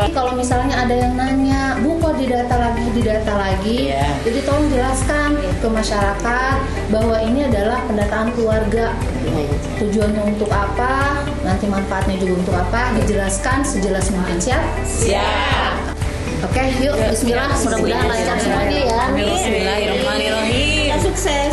Kalau misalnya ada yang nanya, Bu kok didata lagi, jadi tolong jelaskan ke masyarakat bahwa ini adalah pendataan keluarga. Tujuannya untuk apa, nanti manfaatnya juga untuk apa, dijelaskan sejelas mungkin. Siap? Oke, yuk bismillah, mudah-mudahan lancar semuanya ya. Bismillahirrahmanirrahim. Sukses.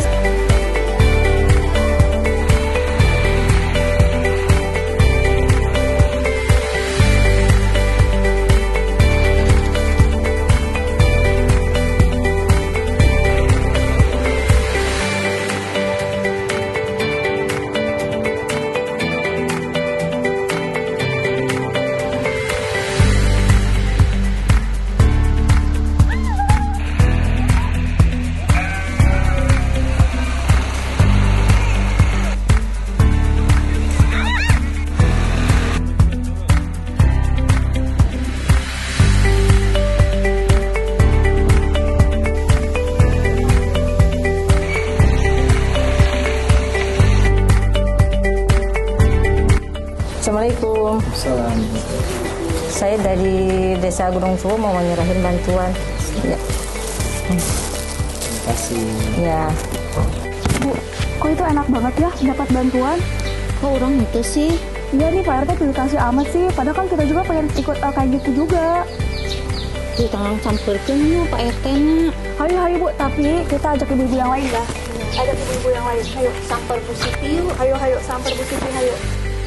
Assalamualaikum. Saya dari Desa Gunung Cupu mau menyerahin bantuan. Ya. Terima kasih. Ya. Bu, kok itu enak banget ya dapat bantuan? Kok orang itu sih? Iya nih Pak RT pilih kasih amat sih. Padahal kan kita juga pengen ikut kayak gitu juga. Kita langsung samperkeun Pak RT nya. Hayu Bu, tapi kita ajak ibu-ibu yang lain ya. Ajak ibu-ibu yang lain. Ayo Samper Bu Siti yuk. Ayo samper Bu Siti, ayo.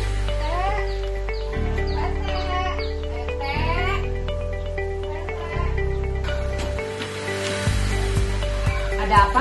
Ada apa?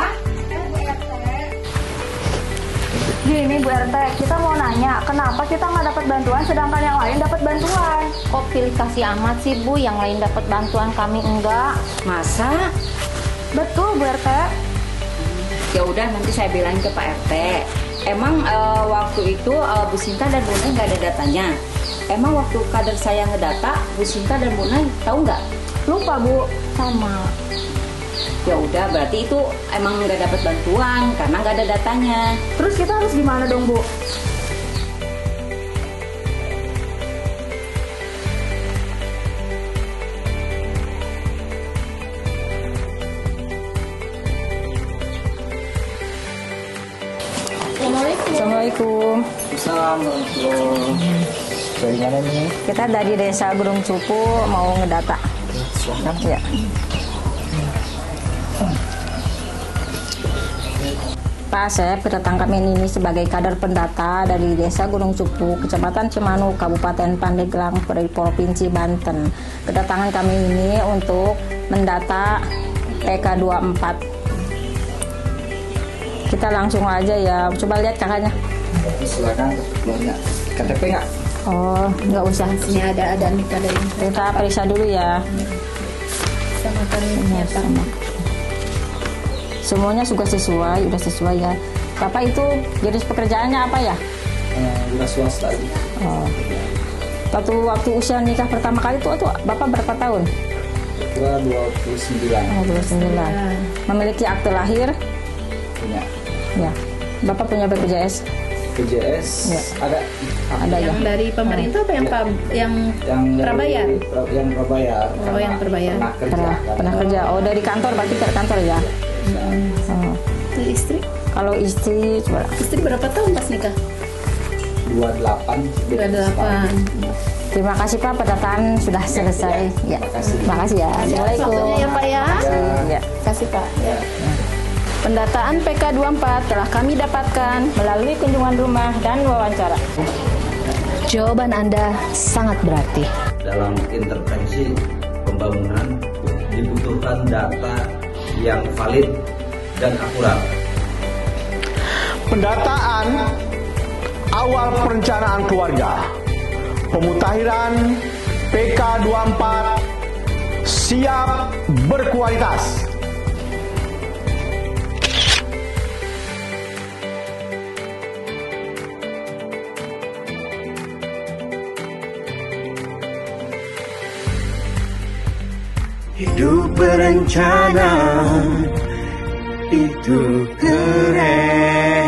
Gini Bu RT, kita mau nanya, kenapa kita nggak dapat bantuan sedangkan yang lain dapat bantuan? Kok pilih kasih amat sih Bu, yang lain dapat bantuan kami enggak? Masa? Betul Bu RT. Ya udah, nanti saya bilang ke Pak RT. Emang waktu itu Bu Sinta dan Bu Nay nggak ada datanya. Emang waktu kader saya ngedata, Bu Sinta dan Bu Nay tahu nggak? Lupa Bu. Sama. Ya udah, berarti itu emang nggak dapat bantuan karena nggak ada datanya. Terus kita harus gimana dong Bu? Assalamualaikum. Assalamualaikum. Dari mana nih? Kita dari Desa Gunung Cupu mau ngedata. Ya. Pak Asep, kedatangan kami ini sebagai kader pendata dari Desa Gunung Cupu, Kecamatan Cemanu, Kabupaten Pandeglang, Provinsi Banten. Kedatangan kami ini untuk mendata PK24. Kita langsung aja ya, coba lihat kakaknya. Silakan, KTP nggak? Oh, nggak usah. Ini ada nik ada ini. Kita periksa dulu ya. Sama kami Sama. Semuanya sudah sesuai ya. Bapak itu jenis pekerjaannya apa ya? Wira swasta. Oh. Waktu usia nikah pertama kali itu Bapak berapa tahun? Kira 29. Oh, 29. Memiliki akte lahir? Punya. Ya. Bapak punya BPJS? BPJS Ya. ada Ya. Yang dari pemerintah apa yang prabayar? Yang prabayar. Oh, yang prabayar. Pernah kerja. Oh, dari kantor, berarti ke kantor ya? Oh. Itu istri? Kalau istri, coba. Istri berapa tahun pas nikah? 28. Terima kasih Pak, pendataan sudah selesai. Ya. Terima kasih ya. Assalamualaikum. Waktunya ya Pak ya. Ya. Kasih Pak. Pendataan PK24 telah kami dapatkan Melalui kunjungan rumah dan wawancara. jawaban Anda sangat berarti. Dalam intervensi pembangunan dibutuhkan data yang valid dan akurat. Pendataan awal perencanaan keluarga, pemutahiran PK24 siap berkualitas. Hidup berencana itu keren.